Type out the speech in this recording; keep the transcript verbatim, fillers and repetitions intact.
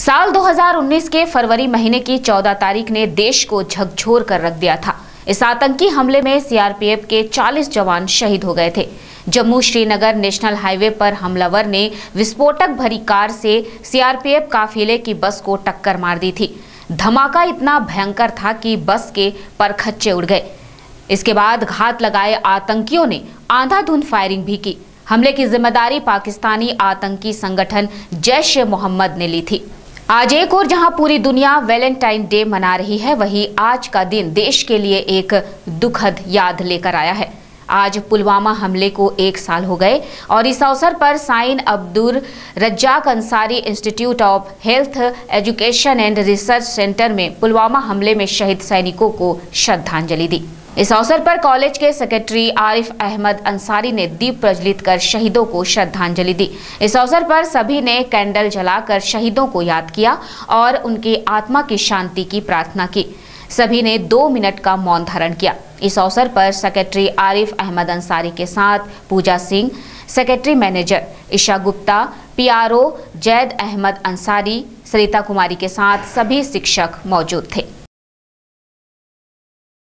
साल दो हज़ार उन्नीस के फरवरी महीने की चौदह तारीख ने देश को झकझोर कर रख दिया था। इस आतंकी हमले में सीआरपीएफ के चालीस जवान शहीद हो गए थे। जम्मू श्रीनगर नेशनल हाईवे पर हमलावर ने विस्फोटक भरी कार से सीआरपीएफ काफिले की बस को टक्कर मार दी थी। धमाका इतना भयंकर था कि बस के परखच्चे उड़ गए। इसके बाद घात लगाए आतंकियों ने आंधाधुंध फायरिंग भी की। हमले की जिम्मेदारी पाकिस्तानी आतंकी संगठन जैश ए मोहम्मद ने ली थी। आज एक और जहां पूरी दुनिया वैलेंटाइन डे मना रही है, वहीं आज का दिन देश के लिए एक दुखद याद लेकर आया है। आज पुलवामा हमले को एक साल हो गए और इस अवसर पर साइन Abdul Razzaq Ansari institute of health education and research centre में पुलवामा हमले में शहीद सैनिकों को श्रद्धांजलि दी। इस अवसर पर कॉलेज के सेक्रेटरी आरिफ अहमद अंसारी ने दीप प्रज्वलित कर शहीदों को श्रद्धांजलि दी। इस अवसर पर सभी ने कैंडल जलाकर शहीदों को याद किया और उनकी आत्मा की शांति की प्रार्थना की। सभी ने दो मिनट का मौन धारण किया। इस अवसर पर सेक्रेटरी आरिफ अहमद अंसारी के साथ Pooja Singh, secretary manager Isha Gupta, PRO Zaid Ahmad Ansari, Sarita Kumari के साथ सभी शिक्षक मौजूद थे।